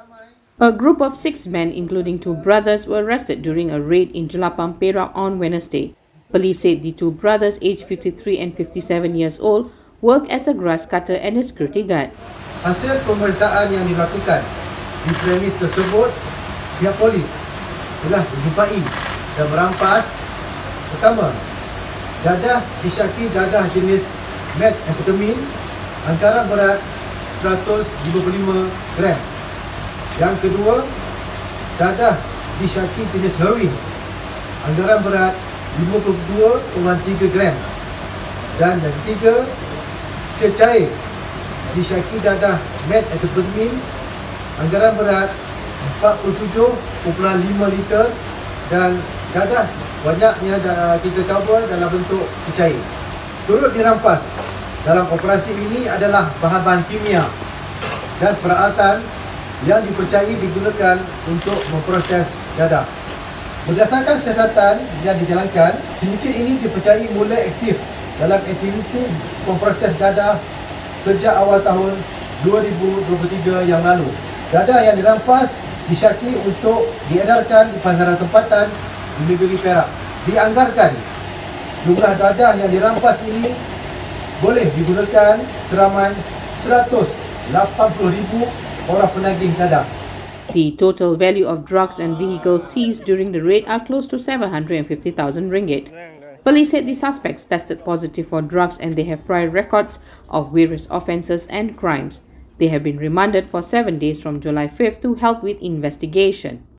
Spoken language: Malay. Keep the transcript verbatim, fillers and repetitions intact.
A group of six men, including two brothers, were arrested during a raid in Jelapang, Perak on Wednesday. Police said the two brothers, aged fifty-three and fifty-seven years old, work as a grass cutter and a security guard. Hasil pemeriksaan yang dilakukan di premis tersebut, pihak polis telah menjumpai dan merampas pertama, dadah disyaki dadah jenis methamphetamine antara berat seratus lima puluh lima gram. Yang kedua, dadah disyaki jenis heroin antara berat lima puluh dua koma tiga gram. Dan yang ketiga, cecair disyaki dadah methamphetamine anggaran berat empat puluh tujuh koma lima liter dan dadah banyaknya kita cover dalam bentuk cecair. Turut dirampas dalam operasi ini adalah bahan-bahan kimia dan peralatan yang dipercayai digunakan untuk memproses dadah. Berdasarkan siasatan yang dijalankan, sindiket ini dipercayai mula aktif dalam aktiviti memproses dadah sejak awal tahun dua ribu dua puluh tiga yang lalu. Dadah yang dirampas disyaki untuk diedarkan di pasaran tempatan di negeri Perak. Dianggarkan jumlah dadah yang dirampas ini boleh digunakan seramai seratus lapan puluh ribu orang penagih dadah. The total value of drugs and vehicles seized during the raid are close to seven hundred fifty thousand ringgit. Police said the suspects tested positive for drugs and they have prior records of various offences and crimes. They have been remanded for seven days from July fifth to help with investigation.